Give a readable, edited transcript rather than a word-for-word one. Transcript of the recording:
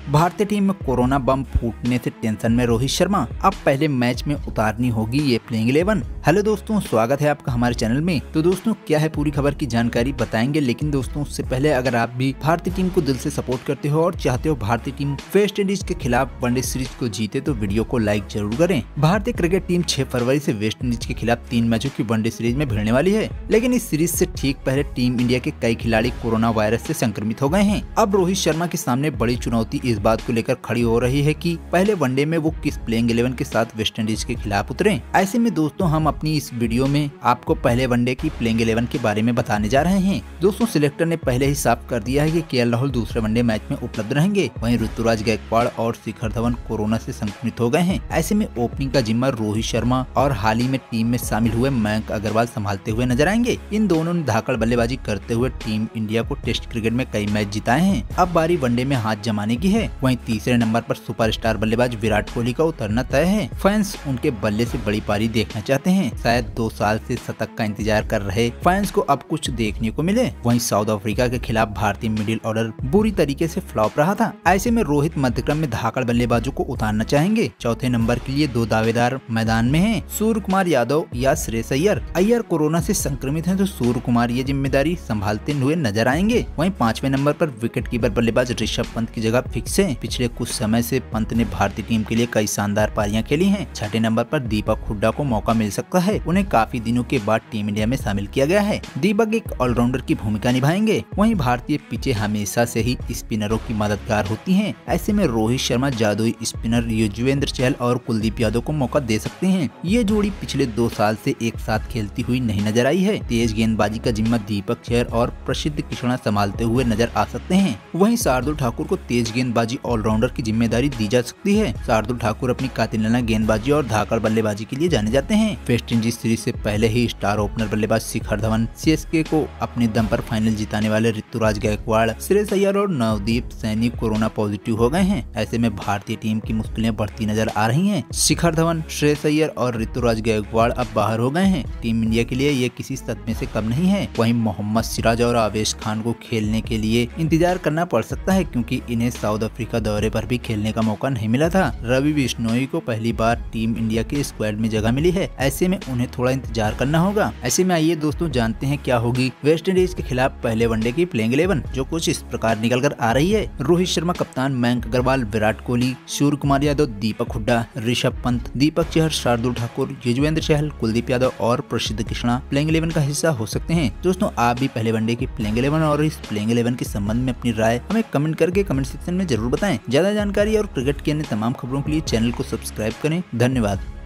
भारतीय टीम में कोरोना बम फूटने से टेंशन में रोहित शर्मा, अब पहले मैच में उतारनी होगी ये प्लेइंग 11। हेलो दोस्तों, स्वागत है आपका हमारे चैनल में। तो दोस्तों क्या है पूरी खबर की जानकारी बताएंगे, लेकिन दोस्तों उससे पहले अगर आप भी भारतीय टीम को दिल से सपोर्ट करते हो और चाहते हो भारतीय टीम वेस्ट इंडीज के खिलाफ वनडे सीरीज को जीते तो वीडियो को लाइक जरूर करें। भारतीय क्रिकेट टीम 6 फरवरी से वेस्ट इंडीज के खिलाफ 3 मैचों की वनडे सीरीज में भिड़ने वाली है, लेकिन इस सीरीज से ठीक पहले टीम इंडिया के कई खिलाड़ी कोरोना वायरस से संक्रमित हो गए हैं। अब रोहित शर्मा के सामने बड़ी चुनौती इस बात को लेकर खड़ी हो रही है कि पहले वनडे में वो किस प्लेइंग 11 के साथ वेस्ट इंडीज के खिलाफ उतरे। ऐसे में दोस्तों हम अपनी इस वीडियो में आपको पहले वनडे की प्लेइंग 11 के बारे में बताने जा रहे हैं। दोस्तों सिलेक्टर ने पहले ही साफ कर दिया है कि केएल राहुल दूसरे वनडे मैच में उपलब्ध रहेंगे, वहीं ऋतुराज गायकवाड़ और शिखर धवन कोरोना से संक्रमित हो गए हैं। ऐसे में ओपनिंग का जिम्मा रोहित शर्मा और हाल ही में टीम में शामिल हुए मयंक अग्रवाल संभालते हुए नजर आएंगे। इन दोनों ने धाकड़ बल्लेबाजी करते हुए टीम इंडिया को टेस्ट क्रिकेट में कई मैच जिताए हैं। अब बारी वनडे में हाथ जमाने की है। वहीं तीसरे नंबर पर सुपरस्टार बल्लेबाज विराट कोहली का उतरना तय है। फैंस उनके बल्ले से बड़ी पारी देखना चाहते हैं। शायद 2 साल से शतक का इंतजार कर रहे फैंस को अब कुछ देखने को मिले। वहीं साउथ अफ्रीका के खिलाफ भारतीय मिडिल ऑर्डर बुरी तरीके से फ्लॉप रहा था। ऐसे में रोहित मध्यक्रम में धाकड़ बल्लेबाजों को उतारना चाहेंगे। चौथे नंबर के लिए 2 दावेदार मैदान में हैं, सूर्य कुमार यादव या श्रेयस अय्यर। अय्यर कोरोना से संक्रमित हैं तो सूर्य कुमार ये जिम्मेदारी संभालते हुए नजर आएंगे। वहीं 5वें नंबर पर विकेट कीपर बल्लेबाज ऋषभ पंत की जगह फिक्स है। पिछले कुछ समय से पंत ने भारतीय टीम के लिए कई शानदार पारियां खेली हैं। 6ठे नंबर पर दीपक हुड्डा को मौका मिल सकता है। उन्हें काफी दिनों के बाद टीम इंडिया में शामिल किया गया है। दीपक एक ऑलराउंडर की भूमिका निभाएंगे। वहीं भारतीय पिचें हमेशा से ही स्पिनरों की मददगार होती हैं। ऐसे में रोहित शर्मा जादुई स्पिनर युजवेंद्र चहल और कुलदीप यादव को मौका दे सकते हैं। ये जोड़ी पिछले 2 साल से एक साथ खेलती हुई नहीं नजर आई है। तेज गेंदबाजी का जिम्मा दीपक चहर और प्रसिद्ध कृष्णा संभालते हुए नजर आ सकते हैं। वहीं शार्दुल ठाकुर को तेज गेंदबाजी ऑलराउंडर की जिम्मेदारी दी जा सकती है। शार्दुल ठाकुर अपनी कातिलाना गेंदबाजी और धाकड़ बल्लेबाजी के लिए जाने जाते हैं। वेस्ट इंडीज सीरीज से पहले ही स्टार ओपनर बल्लेबाज शिखर धवन, सीएसके को अपने दम पर फाइनल जिताने वाले ऋतुराज गायकवाड़, श्रेयस अय्यर और नवदीप सैनी कोरोना पॉजिटिव हो गए हैं। ऐसे में भारतीय टीम की मुश्किलें बढ़ती नजर आ रही हैं। शिखर धवन, श्रेयस अय्यर और ऋतुराज गायकवाड़ अब बाहर हो गए हैं। टीम इंडिया के लिए ये किसी सदमे से कम नहीं है। वहीं मोहम्मद सिराज और आवेश खान को खेलने के लिए इंतजार करना पड़ सकता है, क्योंकि इन्हें साउथ अफ्रीका दौरे पर भी खेलने का मौका नहीं मिला था। रवि बिश्नोई को पहली बार टीम इंडिया के स्क्वाड में जगह मिली है। ऐसे में उन्हें थोड़ा इंतजार करना होगा। ऐसे में आइए दोस्तों जानते हैं क्या होगी वेस्ट इंडीज के खिलाफ पहले वनडे की प्लेइंग 11, जो कुछ इस प्रकार निकल कर आ रही है। रोहित शर्मा कप्तान, मयंक अग्रवाल, विराट कोहली, सूर्य कुमार यादव, दीपक हुड्डा, ऋषभ पंत, दीपक चहर, शार्दुल ठाकुर, युजवेंद्र चहल, कुलदीप यादव और प्रसिद्ध कृष्णा प्लेइंग 11 का हिस्सा हो सकते हैं। दोस्तों आप भी पहले वनडे की प्लेइंग 11 और इस प्लेइंग 11 के संबंध में अपनी राय हमें कमेंट करके कमेंट सेक्शन में जरूर बताएं। ज्यादा जानकारी और क्रिकेट की अन्य तमाम खबरों के लिए चैनल को सब्सक्राइब करें। धन्यवाद।